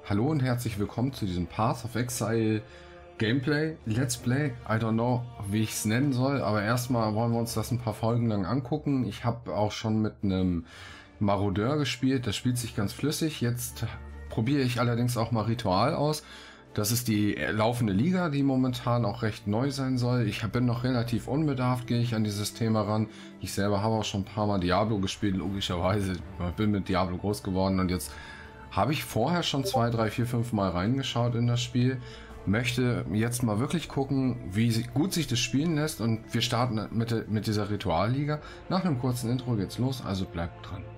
Hallo und herzlich willkommen zu diesem Path of Exile Gameplay, Let's Play. I don't know, wie ich es nennen soll, aber erstmal wollen wir uns das ein paar Folgen lang angucken. Ich habe auch schon mit einem Marodeur gespielt, das spielt sich ganz flüssig. Jetzt probiere ich allerdings auch mal Ritual aus. Das ist die laufende Liga, die momentan auch recht neu sein soll. Ich bin noch relativ unbedarft, gehe ich an dieses Thema ran. Ich selber habe auch schon ein paar Mal Diablo gespielt, logischerweise. Ich bin mit Diablo groß geworden und jetzt habe ich vorher schon 2, 3, 4, 5 Mal reingeschaut in das Spiel. Möchte jetzt mal wirklich gucken, wie gut sich das spielen lässt. Und wir starten mit dieser Ritualliga. Nach einem kurzen Intro geht's los, also bleibt dran.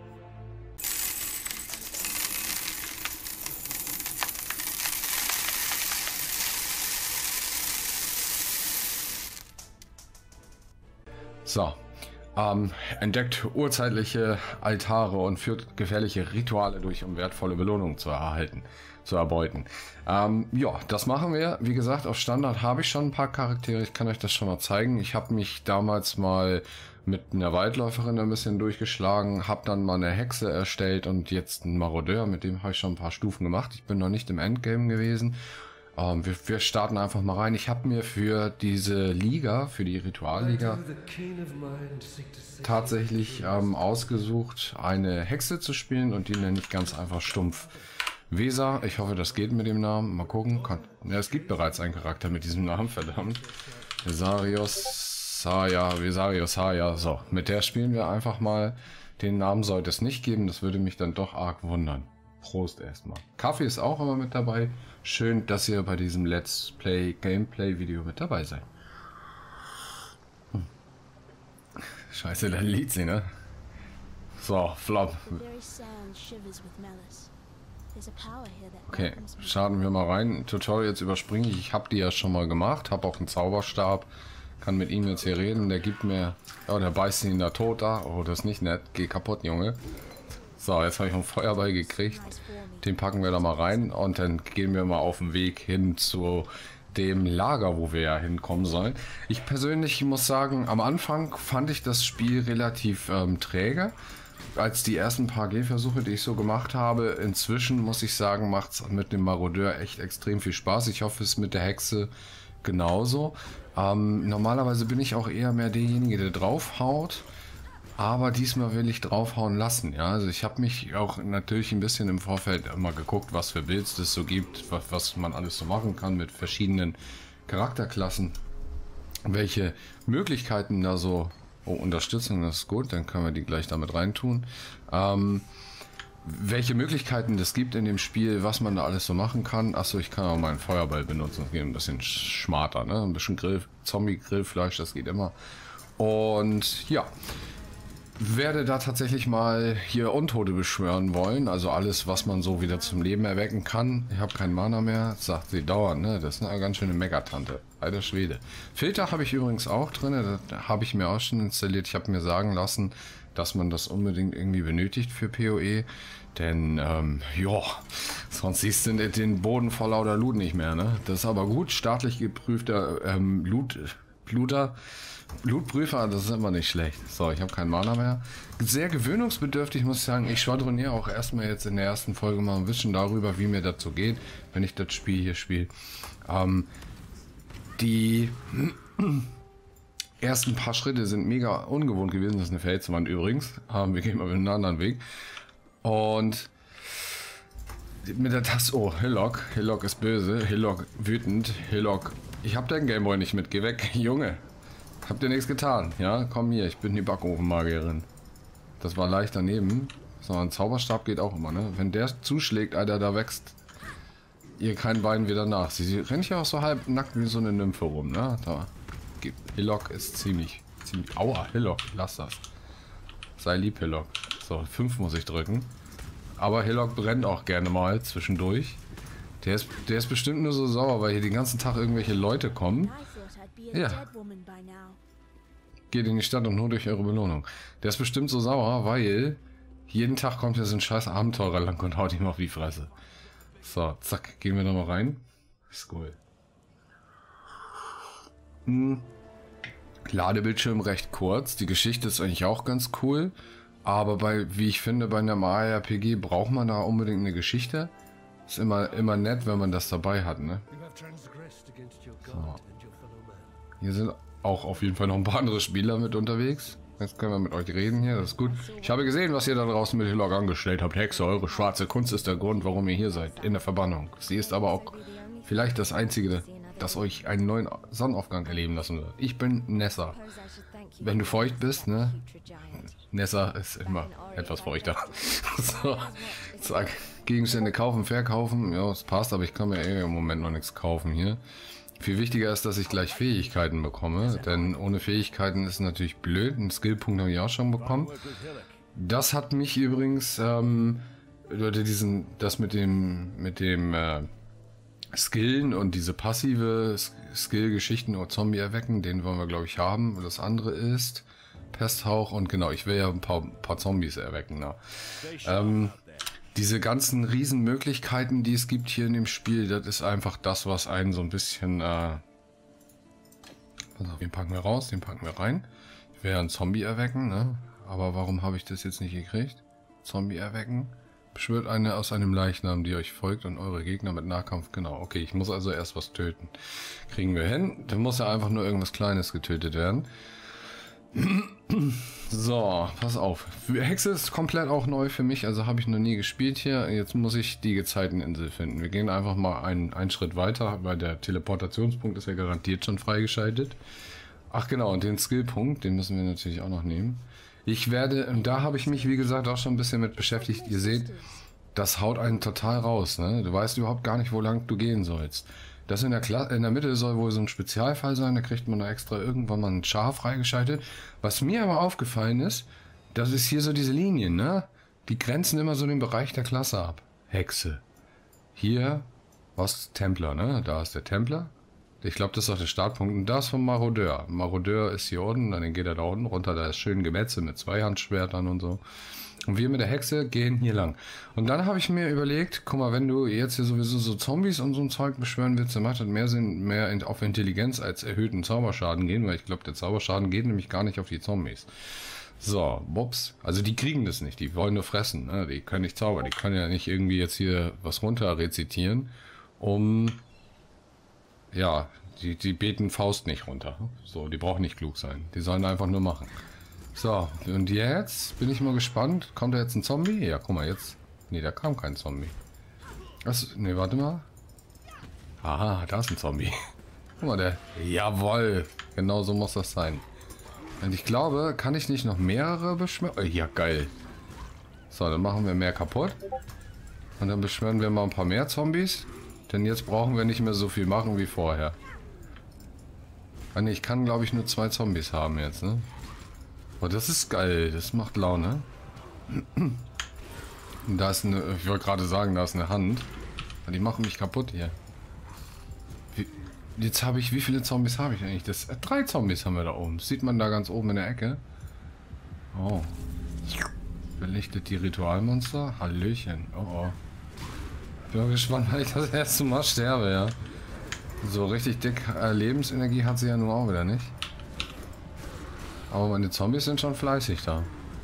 So. Entdeckt urzeitliche Altare und führt gefährliche Rituale durch, um wertvolle Belohnungen zu erbeuten. Ja, das machen wir. Wie gesagt, auf Standard habe ich schon ein paar Charaktere. Ich kann euch das schon mal zeigen. Ich habe mich damals mal mit einer Waldläuferin ein bisschen durchgeschlagen, habe dann mal eine Hexe erstellt und jetzt einen Marodeur. Mit dem habe ich schon ein paar Stufen gemacht. Ich bin noch nicht im Endgame gewesen. Wir starten einfach mal rein. Ich habe mir für diese Liga, für die Ritualliga, tatsächlich ausgesucht, eine Hexe zu spielen und die nenne ich ganz einfach stumpf Weser. Ich hoffe, das geht mit dem Namen. Mal gucken. Ja, es gibt bereits einen Charakter mit diesem Namen, verdammt. Vesarius Saya. So, mit der spielen wir einfach mal. Den Namen sollte es nicht geben, das würde mich dann doch arg wundern. Prost erstmal. Kaffee ist auch immer mit dabei. Schön, dass ihr bei diesem Let's Play Gameplay Video mit dabei seid. Scheiße, dann liegt sie, ne? So, flop. Okay, starten wir mal rein. Tutorials überspringe ich. Ich habe die ja schon mal gemacht. Habe auch einen Zauberstab. Kann mit ihm jetzt hier reden. Der gibt mir... Oh, der beißt ihn da tot da. Oh, das ist nicht nett. Geh kaputt, Junge. So, jetzt habe ich einen Feuerball gekriegt. Den packen wir da mal rein und dann gehen wir mal auf den Weg hin zu dem Lager, wo wir ja hinkommen sollen. Ich persönlich muss sagen, am Anfang fand ich das Spiel relativ träge. Als die ersten paar Gehversuche, die ich so gemacht habe, inzwischen muss ich sagen, macht es mit dem Marodeur echt extrem viel Spaß. Ich hoffe, es ist mit der Hexe genauso. Normalerweise bin ich auch eher mehr derjenige, der draufhaut. Aber diesmal will ich draufhauen lassen, ja. Also ich habe mich auch natürlich ein bisschen im Vorfeld immer geguckt, was für Builds es so gibt, was man alles so machen kann mit verschiedenen Charakterklassen. Welche Möglichkeiten da so... Oh, Unterstützung, das ist gut, dann können wir die gleich damit reintun. Welche Möglichkeiten es gibt in dem Spiel, was man da alles so machen kann. Achso, ich kann auch meinen Feuerball benutzen, das geht ein bisschen schmarter, ne? Ein bisschen Zombie-Grillfleisch, das geht immer. Und ja... werde da tatsächlich mal hier Untote beschwören wollen, also alles, was man so wieder zum Leben erwecken kann. Ich habe keinen Mana mehr, sagt sie dauernd, ne? Das ist eine ganz schöne Megatante. Alter Schwede. Filter habe ich übrigens auch drin, das habe ich mir auch schon installiert. Ich habe mir sagen lassen, dass man das unbedingt irgendwie benötigt für PoE, denn ja, sonst siehst du den Boden vor lauter Loot nicht mehr, ne? Das ist aber gut, staatlich geprüfter Blutprüfer, das ist immer nicht schlecht. So, ich habe keinen Mana mehr. Sehr gewöhnungsbedürftig, muss ich sagen. Ich schwadroniere auch erstmal jetzt in der ersten Folge mal ein bisschen darüber, wie mir dazu geht, wenn ich das Spiel hier spiele. Die ersten paar Schritte sind mega ungewohnt gewesen. Das ist eine Felswand übrigens. Wir gehen mal einen anderen Weg. Und mit der Taste... Oh, Hillock. Hillock ist böse. Hillock wütend. Hillock... Ich hab deinen Gameboy nicht mit. Geh weg, Junge. Habt ihr nichts getan? Ja, komm hier. Ich bin die Backofenmagierin. Das war leicht daneben. So, ein Zauberstab geht auch immer, ne? Wenn der zuschlägt, Alter, da wächst ihr kein Bein wieder nach. Sie rennt ja auch so halb nackt wie so eine Nymphe rum, ne? Da. Hillock ist ziemlich... Aua, Hillock, lass das. Sei lieb, Hillock. So, 5 muss ich drücken. Aber Hillock brennt auch gerne mal zwischendurch. Der ist bestimmt nur so sauer, weil hier den ganzen Tag irgendwelche Leute kommen. Ja. Geht in die Stadt und nur durch eure Belohnung. Der ist bestimmt so sauer, weil jeden Tag kommt hier so ein scheiß Abenteurer lang und haut ihm auf die Fresse. So, zack, gehen wir da mal rein. Skull. Ladebildschirm recht kurz. Die Geschichte ist eigentlich auch ganz cool. Aber wie ich finde, bei einem ARPG braucht man da unbedingt eine Geschichte. Ist immer nett, wenn man das dabei hat, ne? So. Hier sind auch auf jeden Fall noch ein paar andere Spieler mit unterwegs. Jetzt können wir mit euch reden hier, das ist gut. Ich habe gesehen, was ihr da draußen mit Hillock angestellt habt. Hexe, eure schwarze Kunst ist der Grund, warum ihr hier seid, in der Verbannung. Sie ist aber auch vielleicht das Einzige, das euch einen neuen Sonnenaufgang erleben lassen wird. Ich bin Nessa. Wenn du feucht bist, ne? Nessa ist immer etwas feuchter. So, zack. Gegenstände kaufen, verkaufen. Ja, es passt, aber ich kann mir im Moment noch nichts kaufen hier. Viel wichtiger ist, dass ich gleich Fähigkeiten bekomme, denn ohne Fähigkeiten ist natürlich blöd. Einen Skillpunkt habe ich auch schon bekommen. Das hat mich übrigens, das mit dem Skillen und diese passive Skill-Geschichten oder Zombie erwecken, den wollen wir glaube ich haben. Und das andere ist Pesthauch und genau, ich will ja ein paar Zombies erwecken. Diese ganzen Riesenmöglichkeiten, die es gibt hier in dem Spiel, das ist einfach das, was einen so ein bisschen... Also den packen wir raus, den packen wir rein. Ich will ja einen Zombie erwecken, ne? Aber warum habe ich das jetzt nicht gekriegt? Zombie erwecken. Beschwört eine aus einem Leichnam, die euch folgt und eure Gegner mit Nahkampf. Genau, okay, ich muss also erst was töten. Kriegen wir hin. Dann muss ja einfach nur irgendwas Kleines getötet werden. So, pass auf. Hexe ist komplett auch neu für mich, also habe ich noch nie gespielt hier. Jetzt muss ich die Gezeiteninsel finden. Wir gehen einfach mal einen Schritt weiter, weil der Teleportationspunkt ist ja garantiert schon freigeschaltet. Ach genau, und den Skillpunkt, den müssen wir natürlich auch noch nehmen. Und da habe ich mich wie gesagt auch schon ein bisschen mit beschäftigt. Ihr seht, das haut einen total raus, ne? Du weißt überhaupt gar nicht, wo lang du gehen sollst. Das in der Mitte soll wohl so ein Spezialfall sein, da kriegt man da extra irgendwann mal ein Char freigeschaltet. Was mir aber aufgefallen ist, das ist hier so diese Linien, ne? Die grenzen immer so den Bereich der Klasse ab. Hexe. Hier, was? Templer, ne? Da ist der Templer. Ich glaube, das ist auch der Startpunkt. Und da ist vom Marodeur. Marodeur ist hier unten, dann geht er da unten runter, da ist schön Gemetzel mit Zweihandschwertern und so. Und wir mit der Hexe gehen hier lang. Und dann habe ich mir überlegt, guck mal, wenn du jetzt hier sowieso so Zombies und so ein Zeug beschwören willst, dann macht das mehr Sinn, mehr auf Intelligenz als erhöhten Zauberschaden gehen, weil ich glaube, der Zauberschaden geht nämlich gar nicht auf die Zombies. So, bups. Also die kriegen das nicht, die wollen nur fressen, ne? Die können nicht zaubern, die können ja nicht irgendwie jetzt hier was runter rezitieren, ja, die beten Faust nicht runter. So, die brauchen nicht klug sein, die sollen einfach nur machen. So, und jetzt bin ich mal gespannt. Kommt da jetzt ein Zombie? Ja, guck mal, jetzt. Ne, da kam kein Zombie. Ne, warte mal. Aha, da ist ein Zombie. Guck mal, der. Jawohl. Genau so muss das sein. Und ich glaube, kann ich nicht noch mehrere beschwören? Ja, geil. So, dann machen wir mehr kaputt. Und dann beschwören wir mal ein paar mehr Zombies. Denn jetzt brauchen wir nicht mehr so viel machen wie vorher. Ich kann, glaube ich, nur 2 Zombies haben jetzt, ne? Oh, das ist geil, das macht Laune. Und da ist eine, ich wollte gerade sagen, da ist eine Hand. Die machen mich kaputt hier. Jetzt habe ich, wie viele Zombies habe ich eigentlich? 3 Zombies haben wir da oben. Das sieht man da ganz oben in der Ecke. Oh. Belichtet die Ritualmonster. Hallöchen. Oh oh. Bin gespannt, weil ich das erste Mal sterbe, ja. So richtig dick Lebensenergie hat sie ja nun auch wieder nicht. Aber meine Zombies sind schon fleißig da.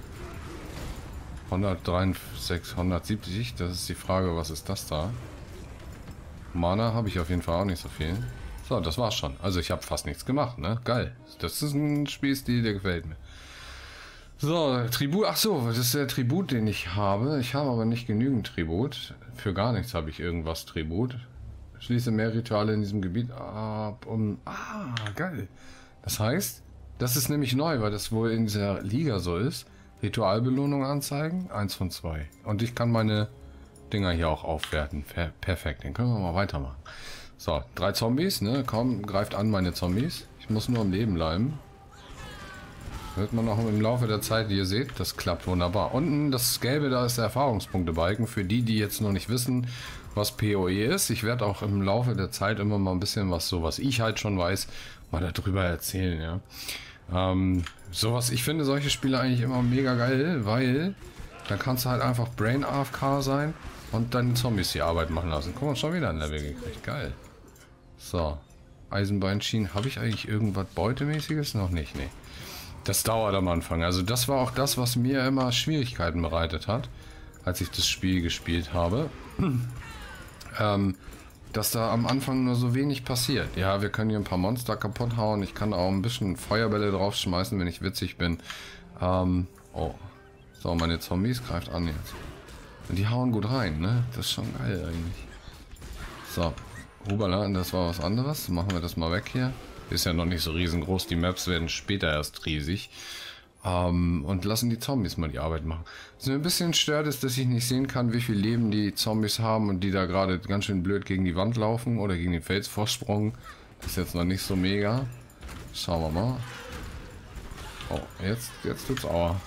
163, 170, das ist die Frage, was ist das da? Mana habe ich auf jeden Fall auch nicht so viel. So, das war's schon. Also ich habe fast nichts gemacht, ne? Geil. Das ist ein Spielstil, der gefällt mir. So, Tribut. Ach so, das ist der Tribut, den ich habe. Ich habe aber nicht genügend Tribut. Für gar nichts habe ich irgendwas Tribut. Schließe mehr Rituale in diesem Gebiet ab. Geil. Das heißt, das ist nämlich neu, weil das wohl in dieser Liga so ist. Ritualbelohnung anzeigen, 1 von 2. Und ich kann meine Dinger hier auch aufwerten. Perfekt, den können wir mal weitermachen. So, 3 Zombies, ne? Komm, greift an meine Zombies. Ich muss nur am Leben bleiben. Wird man auch im Laufe der Zeit, wie ihr seht, das klappt wunderbar. Unten das Gelbe, da ist der Erfahrungspunkte-Balken. Für die, die jetzt noch nicht wissen, was PoE ist. Ich werde auch im Laufe der Zeit immer mal ein bisschen was ich halt schon weiß, mal darüber erzählen, ja. Ich finde solche Spiele eigentlich immer mega geil, weil dann kannst du halt einfach Brain AFK sein und dann Zombies die Arbeit machen lassen. Guck mal, schon wieder ein Level gekriegt. Geil. So. Eisenbeinschienen. Habe ich eigentlich irgendwas Beutemäßiges? Noch nicht, nee. Das dauert am Anfang. Also das war auch das, was mir immer Schwierigkeiten bereitet hat, als ich das Spiel gespielt habe. dass da am Anfang nur so wenig passiert. Ja, wir können hier ein paar Monster kaputt hauen. Ich kann auch ein bisschen Feuerbälle draufschmeißen, wenn ich witzig bin. Oh. So, meine Zombies greift an jetzt. Und die hauen gut rein, ne? Das ist schon geil eigentlich. So. Hubala, das war was anderes. Machen wir das mal weg hier. Ist ja noch nicht so riesengroß. Die Maps werden später erst riesig. Und lassen die Zombies mal die Arbeit machen. Was mir ein bisschen stört, ist, dass ich nicht sehen kann, wie viel Leben die Zombies haben und die da gerade ganz schön blöd gegen die Wand laufen oder gegen den Felsvorsprung. Das ist jetzt noch nicht so mega. Schauen wir mal. Oh, jetzt tut's Aua.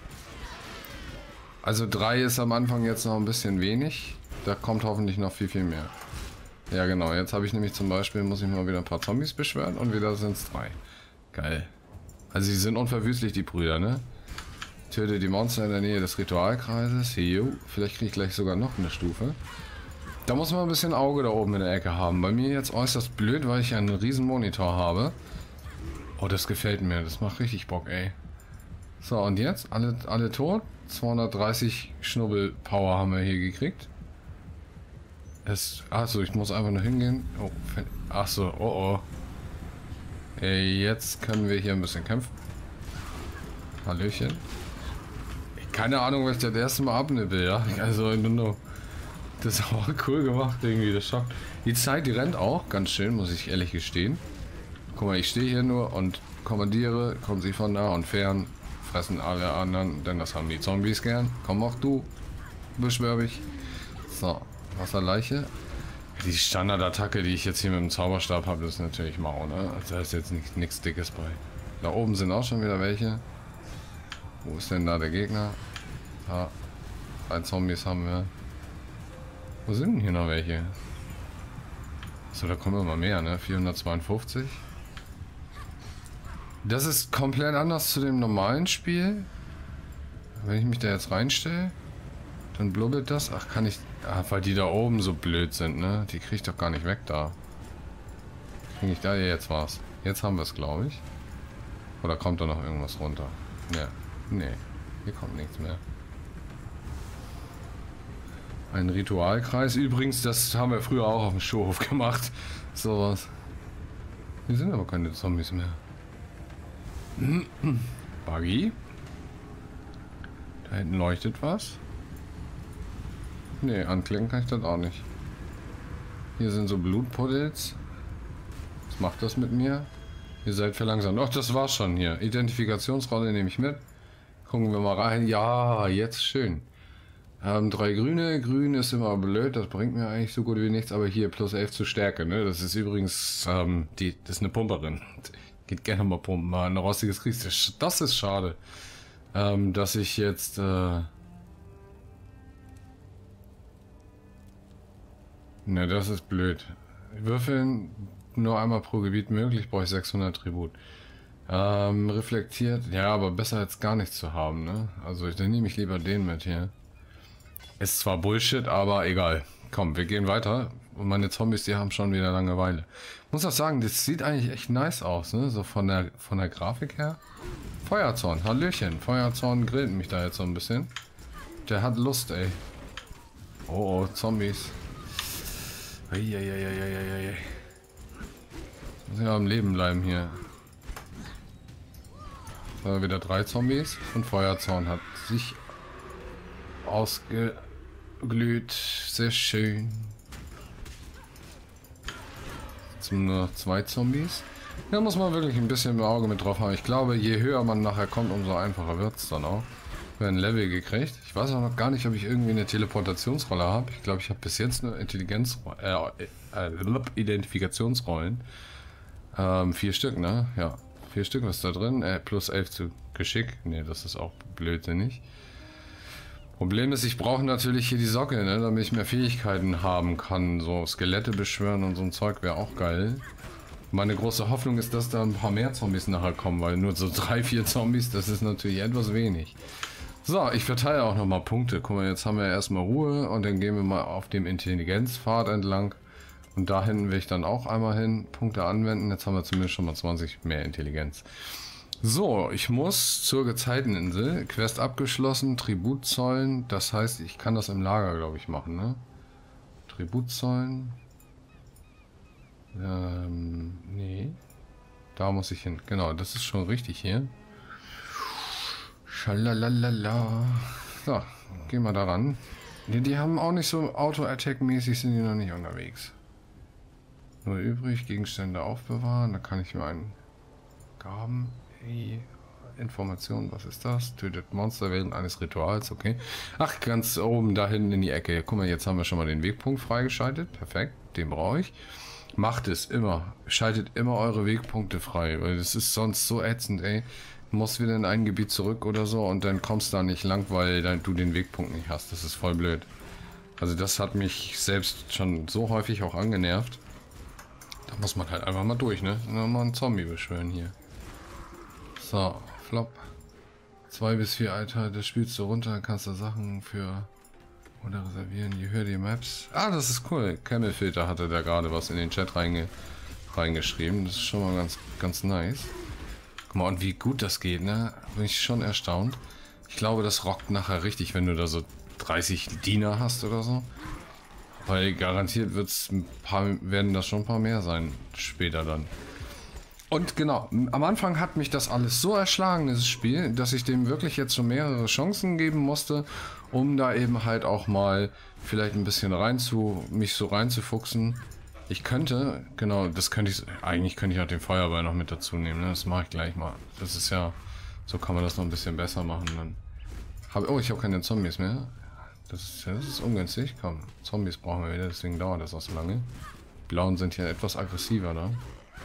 Also 3 ist am Anfang jetzt noch ein bisschen wenig. Da kommt hoffentlich noch viel, viel mehr. Ja genau, jetzt habe ich nämlich zum Beispiel, muss ich mal wieder ein paar Zombies beschwören und wieder sind es 3. Geil. Also sie sind unverwüstlich, die Brüder, ne? Töte die Monster in der Nähe des Ritualkreises. Jo, vielleicht kriege ich gleich sogar noch eine Stufe. Da muss man ein bisschen Auge da oben in der Ecke haben. Bei mir jetzt äußerst blöd, weil ich einen riesen Monitor habe. Oh, das gefällt mir. Das macht richtig Bock, ey. So, und jetzt? Alle tot? 230 Schnubbel-Power haben wir hier gekriegt. Achso, ich muss einfach nur hingehen. Oh, achso, oh. Jetzt können wir hier ein bisschen kämpfen. Hallöchen. Keine Ahnung, was ich das erste Mal abnippel, ja. Also, das ist auch cool gemacht irgendwie, das schockt. Die Zeit, die rennt auch, ganz schön, muss ich ehrlich gestehen. Guck mal, ich stehe hier nur und kommandiere, kommen sie von nah und fern, fressen alle anderen, denn das haben die Zombies gern. Komm auch du, beschwörbig. So, Wasserleiche. Die Standardattacke, die ich jetzt hier mit dem Zauberstab habe, ist natürlich mau, ne? Da ist jetzt nichts Dickes bei. Da oben sind auch schon wieder welche. Wo ist denn da der Gegner? Ah, 3 Zombies haben wir. Wo sind denn hier noch welche? So, da kommen immer mehr, ne? 452. Das ist komplett anders zu dem normalen Spiel. Wenn ich mich da jetzt reinstelle, dann blubbelt das. Ach, kann ich... Ach, weil die da oben so blöd sind, ne? Die kriege ich doch gar nicht weg da. Kriege ich da jetzt was? Jetzt haben wir es, glaube ich. Oder kommt da noch irgendwas runter? Ne, nee. Hier kommt nichts mehr. Ein Ritualkreis. Übrigens, das haben wir früher auch auf dem Schulhof gemacht. Sowas. Hier sind aber keine Zombies mehr. Buggy. Da hinten leuchtet was. Ne, anklicken kann ich das auch nicht. Hier sind so Blutpuddels. Was macht das mit mir? Ihr seid verlangsamt. Ach, das war's schon hier. Identifikationsrolle nehme ich mit. Gucken wir mal rein. Ja, jetzt schön. 3 Grüne. Grün ist immer blöd. Das bringt mir eigentlich so gut wie nichts. Aber hier plus 11 zu Stärke. Ne? Das ist übrigens, das ist eine Pumperin. Geht gerne mal pumpen. Mal ein rostiges Kriegs. Das ist schade. Dass ich jetzt... Ne, das ist blöd. Würfeln nur einmal pro Gebiet möglich, brauche ich 600 Tribut. Reflektiert, ja, aber besser als gar nichts zu haben, ne? Also dann nehme ich lieber den mit hier. Ist zwar Bullshit, aber egal. Komm, wir gehen weiter. Und meine Zombies, die haben schon wieder Langeweile. Muss auch sagen, das sieht eigentlich echt nice aus, ne? So von der Grafik her. Feuerzorn, Hallöchen. Feuerzorn grillt mich da jetzt so ein bisschen. Der hat Lust, ey. Oh, Zombies. Eieieiei. Muss ja am Leben bleiben hier. So, wieder 3 Zombies. Und Feuerzorn hat sich ausgeglüht. Sehr schön. Jetzt sind nur noch 2 Zombies. Da muss man wirklich ein bisschen im Auge mit drauf haben. Ich glaube, je höher man nachher kommt, umso einfacher wird es dann auch. Ein Level gekriegt. Ich weiß auch noch gar nicht, ob ich irgendwie eine Teleportationsrolle habe. Ich glaube, ich habe bis jetzt nur Identifikationsrollen. 4 Stück, ne? Ja, 4 Stück, was ist da drin? Plus 11 zu Geschick. Ne, das ist auch blödsinnig. Problem ist, ich brauche natürlich hier die Socke, ne? Damit ich mehr Fähigkeiten haben kann. So Skelette beschwören und so ein Zeug wäre auch geil. Meine große Hoffnung ist, dass da ein paar mehr Zombies nachher kommen, weil nur so 3, 4 Zombies, das ist natürlich etwas wenig. So, ich verteile auch nochmal Punkte. Guck mal, jetzt haben wir erstmal Ruhe und dann gehen wir mal auf dem Intelligenzpfad entlang. Und da hinten will ich dann auch einmal hin, Punkte anwenden. Jetzt haben wir zumindest schon mal 20 mehr Intelligenz. So, ich muss zur Gezeiteninsel. Quest abgeschlossen, Tribut zollen. Das heißt, ich kann das im Lager, glaube ich, machen, ne? Tribut zollen. Nee. Da muss ich hin. Genau, das ist schon richtig hier. Schalalala. So, gehen wir da ran. Die haben auch nicht so Auto-Attack-mäßig, sind die noch nicht unterwegs. Nur übrig, Gegenstände aufbewahren. Da kann ich mir einen Gaben. Hey, Information, was ist das? Tötet Monster während eines Rituals, okay. Ach, ganz oben da hinten in die Ecke. Guck mal, jetzt haben wir schon mal den Wegpunkt freigeschaltet. Perfekt, den brauche ich. Macht es immer. Schaltet immer eure Wegpunkte frei, weil das ist sonst so ätzend, ey. Du musst wieder in ein Gebiet zurück oder so und dann kommst du da nicht lang, weil du den Wegpunkt nicht hast. Das ist voll blöd. Also das hat mich selbst schon so häufig auch angenervt. Da muss man halt einfach mal durch, ne? Mal einen Zombie beschwören hier. So, Flop. 2 bis 4 Alter, das spielst du runter, kannst du Sachen für oder reservieren. Je höher die Maps. Ah, das ist cool. Camelfilter hatte da gerade was in den Chat reingeschrieben. Das ist schon mal ganz nice. Guck mal, und wie gut das geht, ne? Bin ich schon erstaunt. Ich glaube, das rockt nachher richtig, wenn du da so 30 Diener hast oder so. Weil garantiert werden das schon ein paar mehr sein später dann. Und genau, am Anfang hat mich das alles so erschlagen, dieses Spiel, dass ich dem wirklich jetzt schon mehrere Chancen geben musste, um da eben halt auch mal vielleicht ein bisschen mich so reinzufuchsen. Ich könnte, genau, eigentlich könnte ich auch den Feuerball noch mit dazu nehmen, ne? Das mache ich gleich mal. Das ist ja, so kann man das noch ein bisschen besser machen. Dann ich habe keine Zombies mehr. Das ist ungünstig. Komm, Zombies brauchen wir wieder, deswegen dauert das auch so lange. Die Blauen sind hier etwas aggressiver da.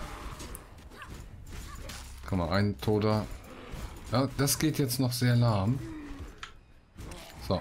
Guck mal, ein Toter. Ja, das geht jetzt noch sehr lahm. So.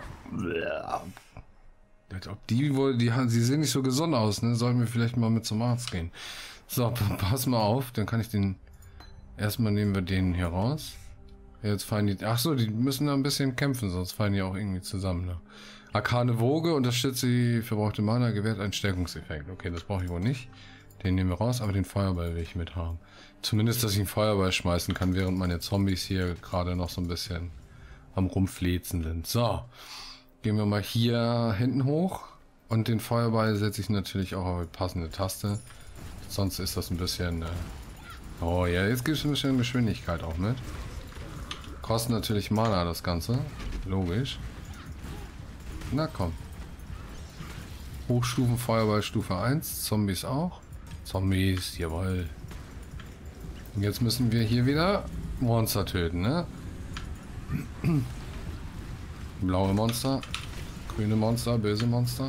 Ob die wohl, sie sehen nicht so gesund aus, ne? Sollten wir vielleicht mal mit zum Arzt gehen. So, pass mal auf, dann kann ich den. Erstmal nehmen wir den hier raus. Jetzt fallen die. Ach so, die müssen da ein bisschen kämpfen, sonst fallen die auch irgendwie zusammen. Ne? Arkane Woge unterstützt die verbrauchte Mana, gewährt einen Stärkungseffekt. Okay, das brauche ich wohl nicht. Den nehmen wir raus, aber den Feuerball will ich mit haben. Zumindest, dass ich einen Feuerball schmeißen kann, während meine Zombies hier gerade noch so ein bisschen am Rumflezen sind. So, gehen wir mal hier hinten hoch. Und den Feuerball setze ich natürlich auch auf die passende Taste. Sonst ist das ein bisschen... Oh ja, jetzt gibt es ein bisschen Geschwindigkeit auch mit. Kostet natürlich Mana das Ganze. Logisch. Na komm. Hochstufen Feuerball Stufe 1. Zombies auch. Zombies, jawohl. Und jetzt müssen wir hier wieder Monster töten, ne? Blaue Monster, grüne Monster, böse Monster.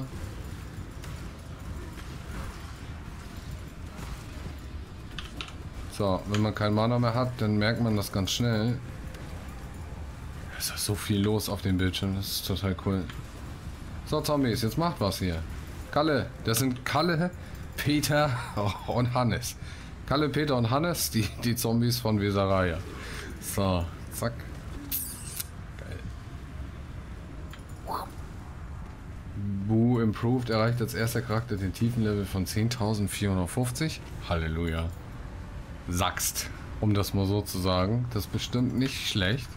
So, wenn man kein Mana mehr hat, dann merkt man das ganz schnell. Es ist so viel los auf dem Bildschirm, das ist total cool. So, Zombies, jetzt macht was hier. Kalle, das sind Kalle, Peter und Hannes. Kalle, Peter und Hannes, die Zombies von Vesaraya. So, zack. Geil. Boo Improved erreicht als erster Charakter den Tiefenlevel von 10.450. Halleluja. Sackst, um das mal so zu sagen. Das ist bestimmt nicht schlecht.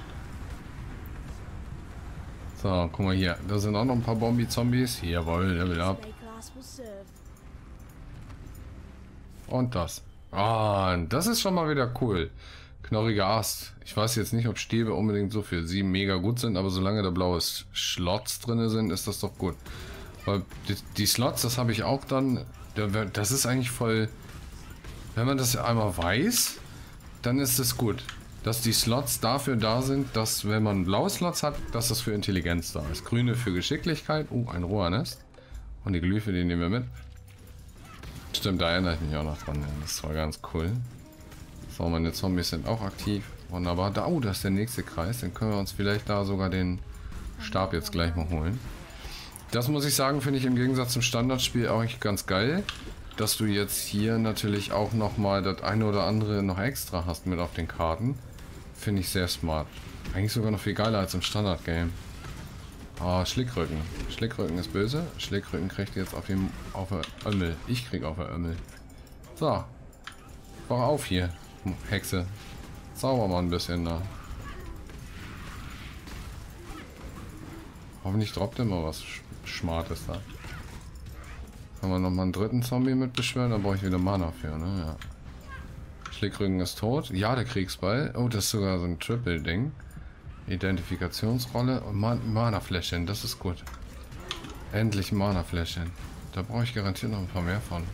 So, guck mal hier. Da sind auch noch ein paar Bombi-Zombies. Jawohl, Level up. Und das. Ah, das ist schon mal wieder cool. Knorriger Ast. Ich weiß jetzt nicht, ob Stäbe unbedingt so für sie mega gut sind, aber solange da blaue Slots drin sind, ist das doch gut. Weil die Slots, das habe ich auch dann. Das ist eigentlich voll. Wenn man das einmal weiß, dann ist es gut. Dass die Slots dafür da sind, dass wenn man blaue Slots hat, dass das für Intelligenz da ist. Grüne für Geschicklichkeit. Ein Rohrnest. Und die Glyphe, die nehmen wir mit. Stimmt, da erinnere ich mich auch noch dran. Das war ganz cool. So, meine Zombies sind auch aktiv. Wunderbar. Da, das ist der nächste Kreis. Dann können wir uns vielleicht da sogar den Stab jetzt gleich mal holen. Das muss ich sagen, finde ich im Gegensatz zum Standardspiel auch ganz geil. Dass du jetzt hier natürlich auch nochmal das eine oder andere noch extra hast mit auf den Karten. Finde ich sehr smart. Eigentlich sogar noch viel geiler als im Standard-Game. Ah, Schlickrücken. Schlickrücken ist böse. Schlickrücken kriegt jetzt auf der Ömmel. Ich krieg auf der Ömmel. So. Wach auf hier, Hexe. Zauber mal ein bisschen da. Hoffentlich droppt immer was Schmartes da. Kann man nochmal einen dritten Zombie mit beschwören? Da brauche ich wieder Mana für, ne? Ja. Schlickrücken ist tot. Ja, der Kriegsball. Oh, das ist sogar so ein Triple-Ding. Identifikationsrolle und Mana-Fläschchen. Das ist gut. Endlich Mana-Fläschchen. Da brauche ich garantiert noch ein paar mehr von.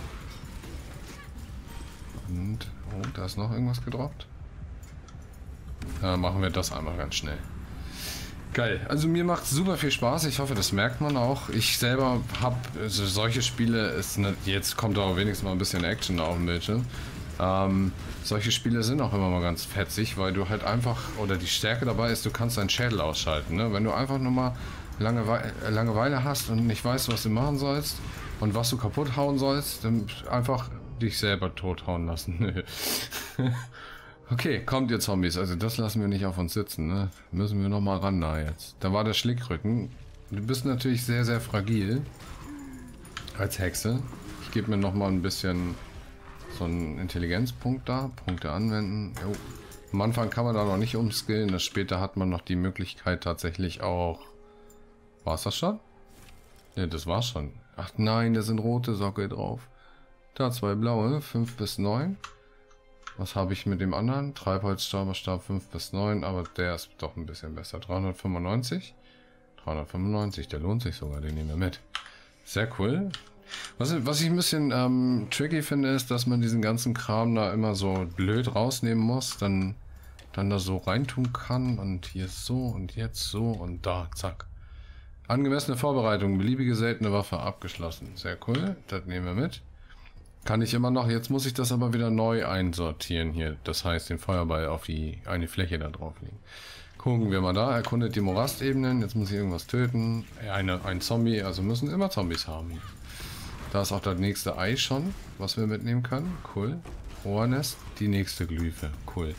Und, oh, da ist noch irgendwas gedroppt. Dann machen wir das einmal ganz schnell. Geil. Also mir macht super viel Spaß. Ich hoffe, das merkt man auch. Ich selber habe also solche Spiele, ist eine, jetzt kommt auch wenigstens mal ein bisschen Action auf dem Bildschirm. Solche Spiele sind auch immer mal ganz fetzig, weil du halt einfach, oder die Stärke dabei ist, du kannst deinen Schädel ausschalten. Ne? Wenn du einfach nur mal Langeweile hast und nicht weißt, was du machen sollst und was du kaputt hauen sollst, dann einfach dich selber tothauen lassen. Okay, kommt ihr Zombies. Also das lassen wir nicht auf uns sitzen. Ne? Müssen wir noch mal ran da jetzt. Da war der Schlickrücken. Du bist natürlich sehr, sehr fragil als Hexe. Ich gebe mir noch mal ein bisschen so einen Intelligenzpunkt da. Punkte anwenden. Jo. Am Anfang kann man da noch nicht umskillen. Später hat man noch die Möglichkeit tatsächlich auch... War es das schon? Ne, das war's schon. Ach nein, da sind rote Sockel drauf. Da 2 blaue, 5 bis 9. Was habe ich mit dem anderen? Treibholz-Zauberstab 5 bis 9, aber der ist doch ein bisschen besser. 395. 395, der lohnt sich sogar, den nehmen wir mit. Sehr cool. Was ich ein bisschen tricky finde, ist, dass man diesen ganzen Kram da immer so blöd rausnehmen muss, dann da so reintun kann und hier so und jetzt so und da, zack. Angemessene Vorbereitung, beliebige seltene Waffe abgeschlossen. Sehr cool, das nehmen wir mit. Kann ich immer noch, jetzt muss ich das aber wieder neu einsortieren hier. Das heißt, den Feuerball auf eine Fläche da drauf legen. Gucken wir mal da, erkundet die Morastebenen. Jetzt muss ich irgendwas töten. Ein Zombie, also müssen immer Zombies haben. Da ist auch das nächste Ei schon, was wir mitnehmen können. Cool. Rohrnest, die nächste Glyphe. Cool.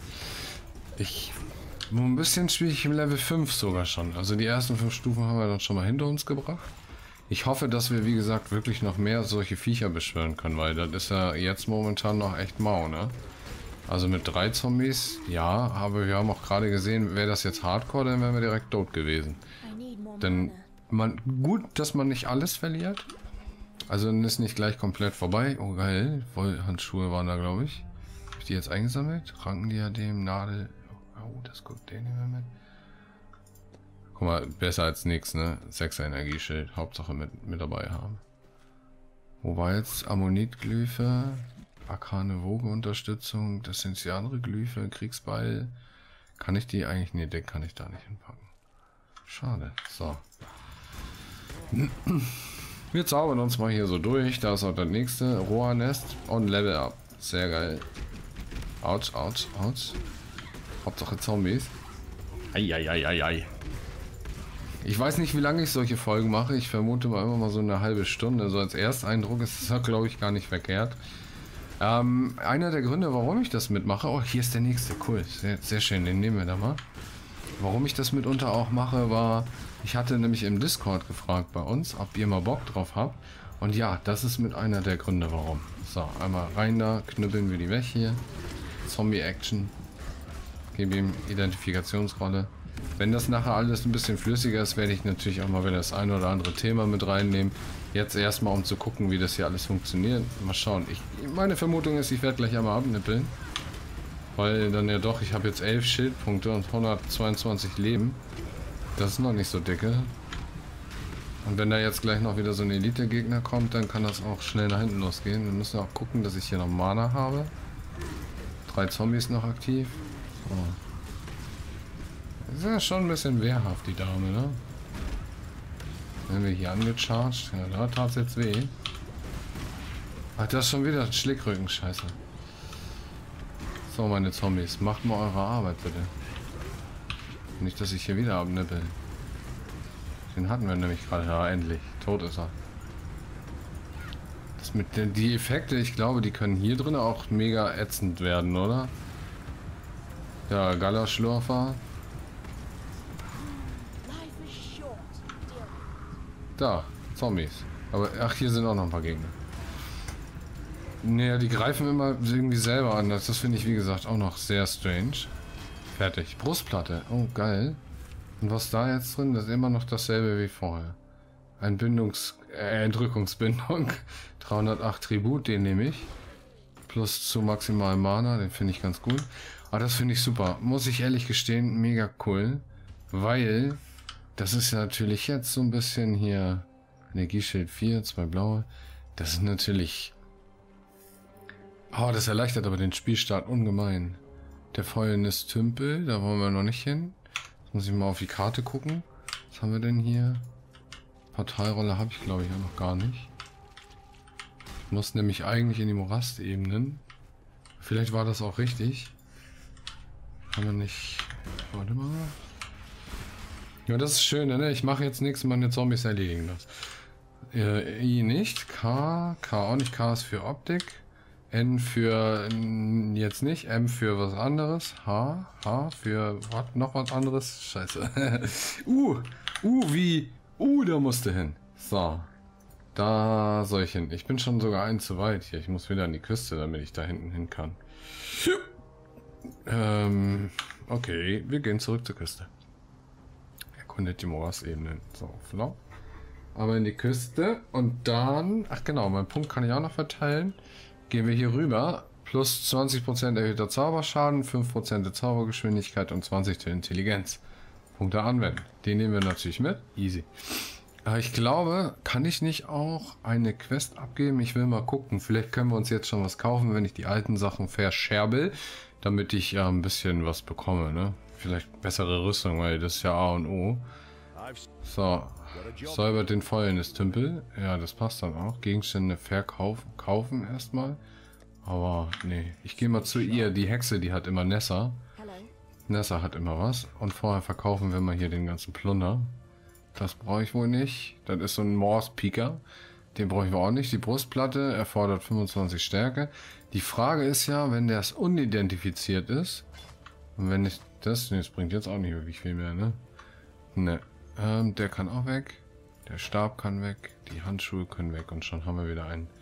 Ein bisschen schwierig im Level 5 sogar schon. Also die ersten 5 Stufen haben wir dann schon mal hinter uns gebracht. Ich hoffe, dass wir, wie gesagt, wirklich noch mehr solche Viecher beschwören können, weil das ist ja jetzt momentan noch echt mau, ne? Also mit 3 Zombies, ja, aber wir haben auch gerade gesehen, wäre das jetzt Hardcore, dann wären wir direkt tot gewesen. Denn gut, dass man nicht alles verliert. Also dann ist nicht gleich komplett vorbei. Oh geil, Wollhandschuhe waren da, glaube ich. Habe ich die jetzt eingesammelt? Rankendiadem, Nadel. Oh, das ist gut, den nehmen wir mit. Guck mal, besser als nichts, ne? 6er Energieschild, Hauptsache mit dabei haben. Wo war jetzt Ammonitglyphe? Arkane Woge-Unterstützung, das sind die andere Glyphe, Kriegsbeil. Kann ich die eigentlich? Ne, den kann ich da nicht hinpacken. Schade. So. Wir zaubern uns mal hier so durch. Da ist auch das nächste. Rohrnest und Level Up. Sehr geil. Autsch, ouch, ouch. Hauptsache Zombies. Eieieiei. Ich weiß nicht, wie lange ich solche Folgen mache. Ich vermute mal immer mal so eine halbe Stunde. So als Ersteindruck ist das, glaube ich, gar nicht verkehrt. Einer der Gründe, warum ich das mitmache... Oh, hier ist der nächste. Cool. Sehr, sehr schön. Den nehmen wir da mal. Warum ich das mitunter auch mache, war... Ich hatte nämlich im Discord gefragt bei uns, ob ihr mal Bock drauf habt. Und ja, das ist mit einer der Gründe, warum. So, einmal rein da. Knüppeln wir die weg hier. Zombie-Action. Gebe ihm Identifikationsrolle. Wenn das nachher alles ein bisschen flüssiger ist, werde ich natürlich auch mal wieder das eine oder andere Thema mit reinnehmen. Jetzt erstmal, um zu gucken, wie das hier alles funktioniert. Mal schauen. Meine Vermutung ist, ich werde gleich einmal abnippeln. Weil dann ja doch, ich habe jetzt 11 Schildpunkte und 122 Leben. Das ist noch nicht so dicke. Und wenn da jetzt gleich noch wieder so ein Elite-Gegner kommt, dann kann das auch schnell nach hinten losgehen. Wir müssen auch gucken, dass ich hier noch Mana habe. 3 Zombies noch aktiv. So. Ist ja schon ein bisschen wehrhaft, die Dame, ne? Wenn wir hier angecharged, ja, da tat es jetzt weh. Ach, das ist schon wieder Schlickrücken, scheiße. So, meine Zombies, macht mal eure Arbeit, bitte. Nicht, dass ich hier wieder abnippel. Den hatten wir nämlich gerade, ja, endlich. Tot ist er. Das mit die Effekte, ich glaube, die können hier drin auch mega ätzend werden, oder? Ja, Gallerschlurfer. Da, Zombies. Aber, ach, hier sind auch noch ein paar Gegner. Naja, die greifen immer irgendwie selber an. Das finde ich, wie gesagt, auch noch sehr strange. Fertig. Brustplatte. Oh, geil. Und was da jetzt drin? Das ist immer noch dasselbe wie vorher. Entrückungsbindung. 308 Tribut, den nehme ich. Plus zu maximal Mana, den finde ich ganz gut. Aber das finde ich super. Muss ich ehrlich gestehen, mega cool. Weil, das ist ja natürlich jetzt so ein bisschen hier... Energieschild 4, 2 blaue. Das ist natürlich... Oh, das erleichtert aber den Spielstart ungemein. Der Fäulnis-Tümpel, da wollen wir noch nicht hin. Jetzt muss ich mal auf die Karte gucken. Was haben wir denn hier? Parteirolle habe ich, glaube ich, auch noch gar nicht. Ich muss nämlich eigentlich in die Morastebenen. Vielleicht war das auch richtig. Kann man nicht... Warte mal. Ja, das ist schön, ne? Ich mache jetzt nichts, meine Zombies erledigen das. I nicht. K auch nicht. K ist für Optik. N für jetzt nicht. M für was anderes. H für noch was anderes. Scheiße. Da musste hin. So. Da soll ich hin. Ich bin schon sogar einen zu weit hier. Ich muss wieder an die Küste, damit ich da hinten hin kann. Okay, wir gehen zurück zur Küste. Erkundet die Moorasebenen. So, flop. Aber in die Küste und dann... Ach genau, meinen Punkt kann ich auch noch verteilen. Gehen wir hier rüber. Plus 20% erhöhter Zauberschaden, 5% der Zaubergeschwindigkeit und 20 der Intelligenz. Punkte anwenden. Den nehmen wir natürlich mit. Easy. Ich glaube, kann ich nicht auch eine Quest abgeben? Ich will mal gucken. Vielleicht können wir uns jetzt schon was kaufen, wenn ich die alten Sachen verscherbel. Damit ich ja ein bisschen was bekomme, ne? Vielleicht bessere Rüstung, weil das ist ja A und O. So. Säubert den Fäulnis-Tümpel. Ja, das passt dann auch. Gegenstände kaufen erstmal. Aber nee, ich gehe mal zu ihr. Die Hexe, die hat immer Nessa. Nessa hat immer was. Und vorher verkaufen wir mal hier den ganzen Plunder. Das brauche ich wohl nicht. Das ist so ein Morse-Pieker. Den brauchen wir auch nicht. Die Brustplatte erfordert 25 Stärke. Die Frage ist ja, wenn der unidentifiziert ist. Und wenn ich das... Ne, das bringt jetzt auch nicht wirklich viel mehr, ne? Ne. Der kann auch weg. Der Stab kann weg. Die Handschuhe können weg. Und schon haben wir wieder ein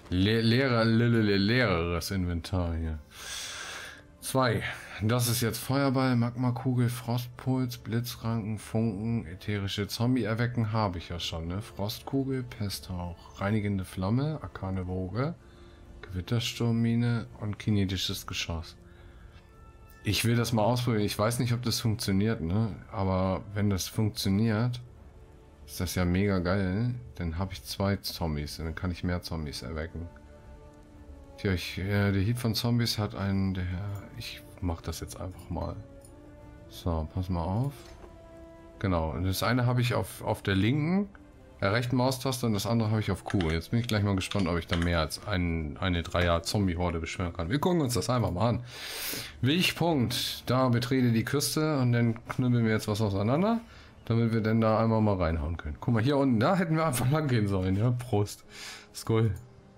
leereres Inventar hier. 2. Das ist jetzt Feuerball, Magmakugel, Frostpuls, Blitzranken, Funken, ätherische Zombie erwecken habe ich ja schon, ne? Frostkugel, Pesthauch, reinigende Flamme, arkane Woge, Gewittersturmmine und kinetisches Geschoss. Ich will das mal ausprobieren. Ich weiß nicht, ob das funktioniert, ne? Aber wenn das funktioniert, ist das ja mega geil. Dann habe ich 2 Zombies und dann kann ich mehr Zombies erwecken. Tja, der Hieb von Zombies hat einen... Ich mache das jetzt einfach mal. So, pass mal auf. Genau, und das eine habe ich auf der linken, rechten Maustaste und das andere habe ich auf Q. Jetzt bin ich gleich mal gespannt, ob ich da mehr als eine 3er Zombie-Horde beschwören kann. Wir gucken uns das einfach mal an. Wegpunkt. Da betrete die Küste und dann knüppeln wir jetzt was auseinander, damit wir dann da einmal mal reinhauen können. Guck mal, hier unten, da hätten wir einfach lang gehen sollen. Ja, Prost. Skull.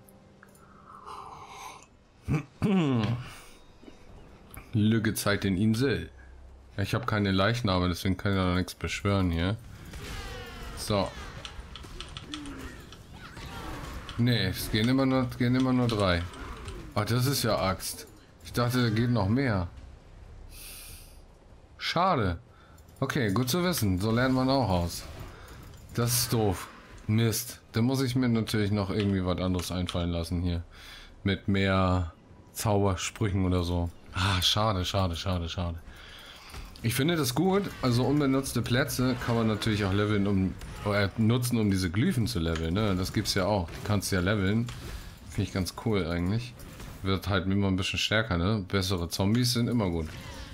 Lücke Zeit in Insel. Ja, ich habe keine Leichname, deswegen kann ich da noch nichts beschwören hier. So. Nee, es gehen immer nur 3. Ach, das ist ja Axt. Ich dachte, da geht noch mehr. Schade. Okay, gut zu wissen. So lernt man auch aus. Das ist doof. Mist. Da muss ich mir natürlich noch irgendwie was anderes einfallen lassen hier. Mit mehr Zaubersprüchen oder so. Ah, schade. Ich finde das gut. Also unbenutzte Plätze kann man natürlich auch leveln, nutzen, um diese Glyphen zu leveln. Ne? Das gibt's ja auch. Die kannst du ja leveln. Finde ich ganz cool eigentlich. Wird halt immer ein bisschen stärker, ne? Bessere Zombies sind immer gut.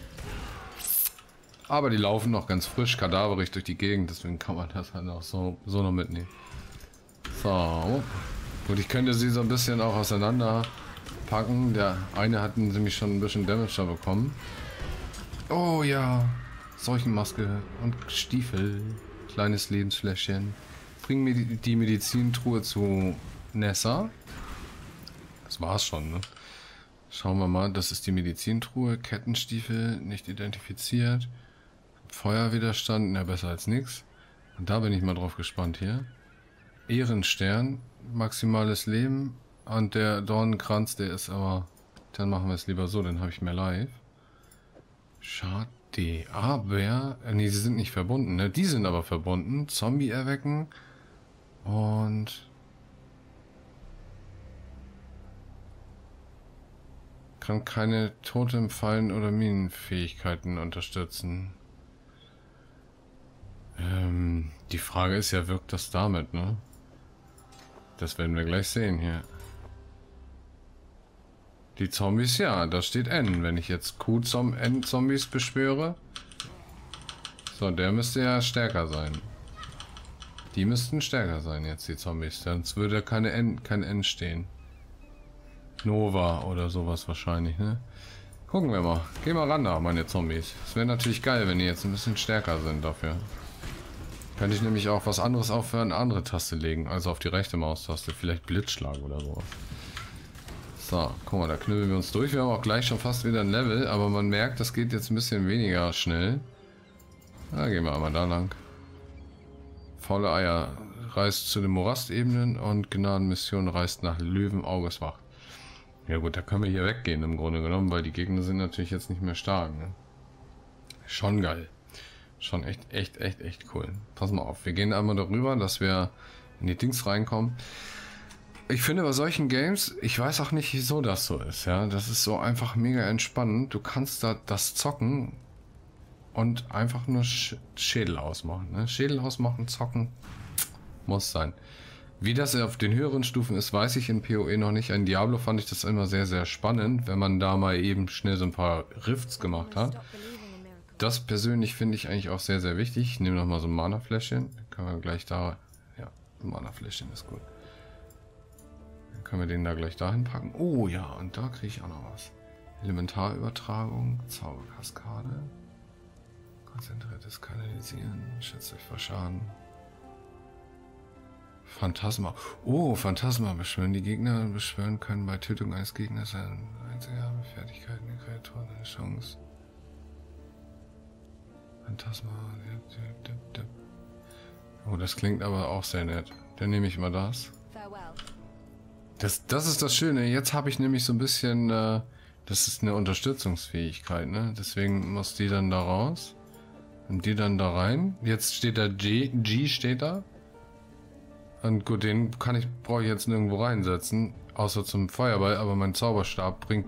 Aber die laufen noch ganz frisch, kadaverig durch die Gegend. Deswegen kann man das halt auch so noch mitnehmen. So. Gut, ich könnte sie so ein bisschen auch auseinander packen. Der eine hat nämlich schon ein bisschen Damage da bekommen. Oh ja. Seuchenmaske und Stiefel. Kleines Lebensfläschchen. Bring mir die Medizintruhe zu Nessa. Das war's schon, ne? Schauen wir mal. Das ist die Medizintruhe. Kettenstiefel nicht identifiziert. Feuerwiderstand. Na, besser als nichts. Und da bin ich mal drauf gespannt hier. Ehrenstern. Maximales Leben. Und der Dornenkranz, der ist aber... Dann machen wir es lieber so, dann habe ich mehr Life. Schade. Aber... Nee, sie sind nicht verbunden, ne? Die sind aber verbunden. Zombie erwecken. Und kann keine Totem, Fallen oder Minenfähigkeiten unterstützen. Die Frage ist ja, wirkt das damit, ne? Das werden wir gleich sehen hier. Die Zombies, ja, da steht N. Wenn ich jetzt N-Zombies beschwöre. So, der müsste ja stärker sein. Die müssten stärker sein jetzt, die Zombies. Sonst würde kein N stehen. Nova oder sowas wahrscheinlich, ne? Gucken wir mal. Geh mal ran da, meine Zombies. Es wäre natürlich geil, wenn die jetzt ein bisschen stärker sind dafür. Könnte ich nämlich auch was anderes auf eine andere Taste legen, also auf die rechte Maustaste. Vielleicht Blitzschlag oder sowas. So, guck mal, da knüppeln wir uns durch. Wir haben auch gleich schon fast wieder ein Level, aber man merkt, das geht jetzt ein bisschen weniger schnell. Da gehen wir einmal da lang. Faule Eier reist zu den Morastebenen und Gnadenmission reist nach Löwenaugeswacht. Ja gut, da können wir hier weggehen im Grunde genommen, weil die Gegner sind natürlich jetzt nicht mehr stark. Ne? Schon geil. Schon echt cool. Pass mal auf, wir gehen einmal darüber, dass wir in die Dings reinkommen. Ich finde bei solchen Games, ich weiß auch nicht, wieso das so ist. Ja, das ist so einfach mega entspannend. Du kannst da das zocken und einfach nur Schädel ausmachen. Ne? Schädel ausmachen, zocken, muss sein. Wie das auf den höheren Stufen ist, weiß ich in PoE noch nicht. In Diablo fand ich das immer sehr spannend, wenn man da mal eben schnell so ein paar Rifts gemacht hat. Das persönlich finde ich eigentlich auch sehr wichtig. Ich nehme nochmal so ein Mana-Fläschchen. Können wir gleich da... Ja, ein Mana-Fläschchen ist gut. Dann können wir den da gleich dahin packen. Oh ja, und da kriege ich auch noch was. Elementarübertragung, Zauberkaskade. Konzentriertes Kanalisieren, schützt euch vor Schaden. Phantasma. Oh, Phantasma beschwören. Die Gegner beschwören können bei Tötung eines Gegners eine einzige Fertigkeiten der Kreatur eine Chance. Phantasma. Oh, das klingt aber auch sehr nett. Dann nehme ich mal das. Das ist das Schöne. Jetzt habe ich nämlich so ein bisschen... das ist eine Unterstützungsfähigkeit, ne? Deswegen muss die dann da raus. Und die dann da rein. Jetzt steht da G steht da. Und gut, den brauche ich jetzt nirgendwo reinsetzen, außer zum Feuerball, aber mein Zauberstab bringt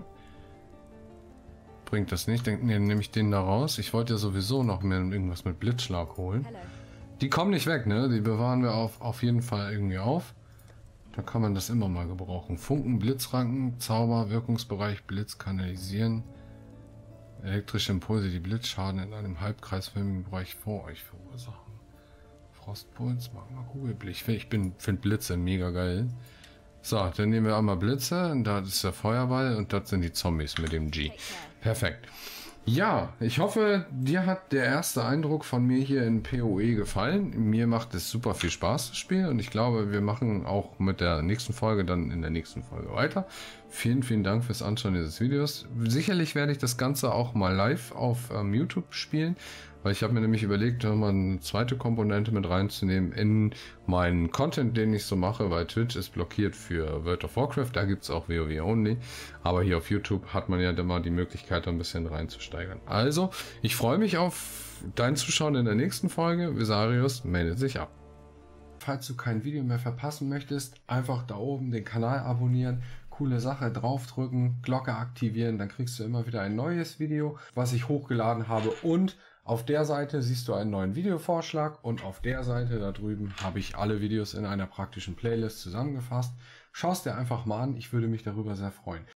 das nicht. Dann nehme ich den da raus. Ich wollte ja sowieso noch mehr irgendwas mit Blitzschlag holen. Die kommen nicht weg, ne? Die bewahren wir auf jeden Fall irgendwie auf. Da kann man das immer mal gebrauchen. Funken, Blitzranken, Zauber, Wirkungsbereich, Blitz kanalisieren. Elektrische Impulse, die Blitzschaden in einem halbkreisförmigen Bereich vor euch verursachen. Frostpuls, Magma-Kugelblick. Ich finde Blitze mega geil. So, dann nehmen wir einmal Blitze. Und da ist der Feuerball und das sind die Zombies mit dem G. Perfekt. Ja, ich hoffe, dir hat der erste Eindruck von mir hier in PoE gefallen. Mir macht es super viel Spaß, das Spiel. Und ich glaube, wir machen auch mit der nächsten Folge dann in der nächsten Folge weiter. Vielen Dank fürs Anschauen dieses Videos. Sicherlich werde ich das Ganze auch mal live auf YouTube spielen. Weil ich habe mir nämlich überlegt, mal eine zweite Komponente mit reinzunehmen in meinen Content, den ich so mache, weil Twitch ist blockiert für World of Warcraft, da gibt es auch WoW Only. Aber hier auf YouTube hat man ja dann mal die Möglichkeit, da ein bisschen reinzusteigern. Also, ich freue mich auf dein Zuschauen in der nächsten Folge. Visarius meldet sich ab. Falls du kein Video mehr verpassen möchtest, einfach da oben den Kanal abonnieren. Coole Sache, draufdrücken, Glocke aktivieren, dann kriegst du immer wieder ein neues Video, was ich hochgeladen habe. Und auf der Seite siehst du einen neuen Videovorschlag und auf der Seite da drüben habe ich alle Videos in einer praktischen Playlist zusammengefasst. Schau es dir einfach mal an, ich würde mich darüber sehr freuen.